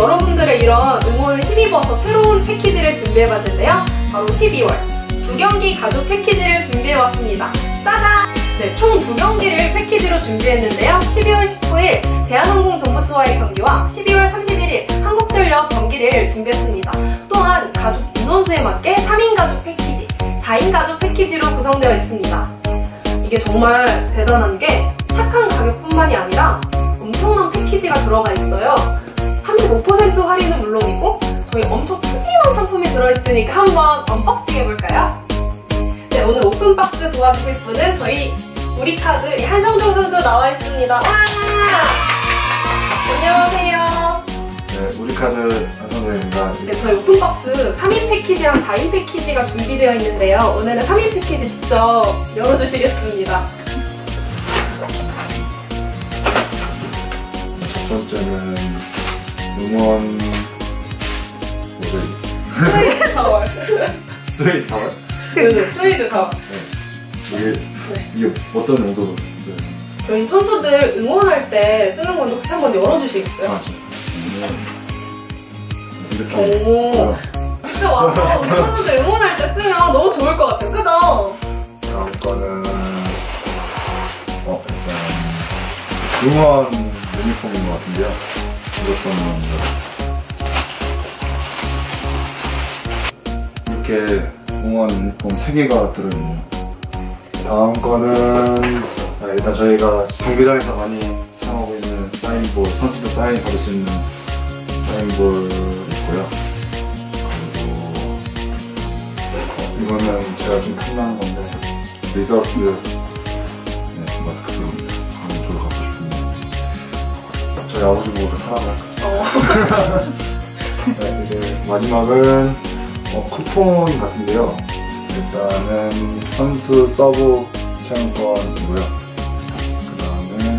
여러분들의 이런 응원을 힘입어서 새로운 패키지를 준비해봤는데요. 바로 12월 2경기 가족 패키지를 준비해봤습니다. 짜잔! 네, 총 2경기를 패키지로 준비했는데요. 12월 19일 대한항공 돈부스와의 경기와 12월 31일 한국전력 경기를 준비했습니다. 또한 가족 인원수에 맞게 3인 가족 패키지, 4인 가족 패키지로 구성되어 있습니다. 이게 정말 대단한 게 착한 가격뿐만이 아니라 엄청난 패키지가 들어가 있어요. 35% 할인은 물론이고 저희 엄청 푸짐한 상품이 들어있으니까 한번 언박싱 해볼까요? 네, 오늘 오픈박스 도와주실 분은 저희 우리카드 한성종 선수 나와 있습니다. 안녕하세요. 네, 우리카드 한성종입니다. 네, 저희 오픈박스 3인 패키지랑 4인 패키지가 준비되어 있는데요. 오늘은 3인 패키지 직접 열어주시겠습니다. 첫 번째는 응원 스웨이드 타월. 스웨이드 타월? 네, 스웨이드 타월. 네. 이게 어떤 용도로? 네. 저희 선수들 응원할 때 쓰는 건데 혹시 한번 열어주시겠어요? 아, 이렇게. 오, 진짜 와서 우리 선수들 응원할 때 쓰면 너무 좋을 것 같아요. 그죠? 다음 거는 일단 응원 유니폼인 것 같은데요. 이것도는 이렇게 응원 유니폼 3개가 들어있네요. 다음 거는 일단 저희가 경기장에서 많이 사용하고 있는 사인볼, 선수들 사인 받을 수 있는 사인볼 있고요. 그리고 이거는 제가 좀 탐나는 건데 리더스 마스크팩입니다. 저도 갖고 싶은데 저희 아버지 보고 사랑할까요? 네, 이제 마지막은 쿠폰 같은데요. 일단은 선수 서브 체험권이고요. 그 다음에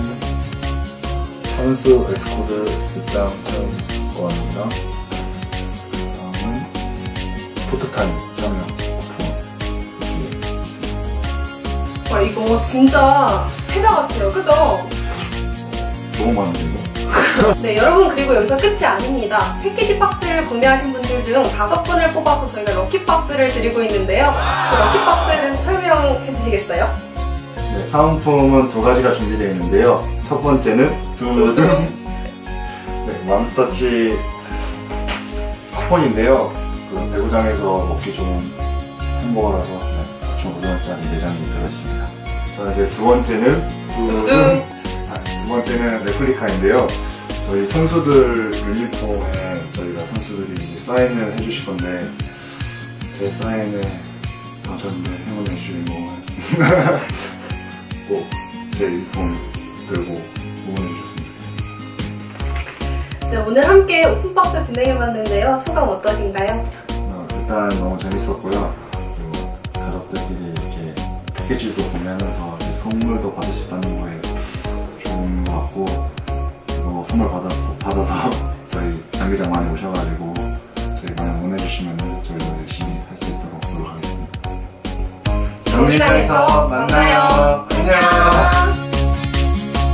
선수 에스코드 입장 체험권이랑 그 다음은 포토타임 참여 쿠폰 이렇게 있습니다. 와, 이거 진짜 패자 같아요. 그죠? 너무 많은데 이거? 네, 여러분, 그리고 여기서 끝이 아닙니다. 패키지 박스를 구매하신 분들 중 5분을 뽑아서 저희가 럭키박스를 드리고 있는데요. 그 럭키박스는 설명해 주시겠어요? 네, 사은품은 2가지가 준비되어 있는데요. 첫 번째는 네, 맘스터치 쿠폰인데요. 그 배구장에서 먹기 좋은 햄버거라서 9,500원짜리 4장이 들어있습니다. 자, 이제 두 번째는 레플리카인데요. 저희 선수들 유니폼에 저희가 선수들이 이제 사인을 해주실 건데 제 사인에 당첨된 행운의 주인공은 꼭 제 유니폼 들고 응원해 주셨으면 좋겠습니다. 네, 오늘 함께 오픈박스 진행해봤는데요. 소감 어떠신가요? 일단 너무 재밌었고요. 그리고 가족들끼리 이렇게 패키지도 구매하면서 선물도 받을 수 있다는 거에 좋은 것 같고, 그리고 선물 받아서 저희 장기장 많이 오셔가지고 저희 많이 응원해주시면 저희도 열심히 할 수 있도록 노력하겠습니다. 경기장에서 만나요. 안녕.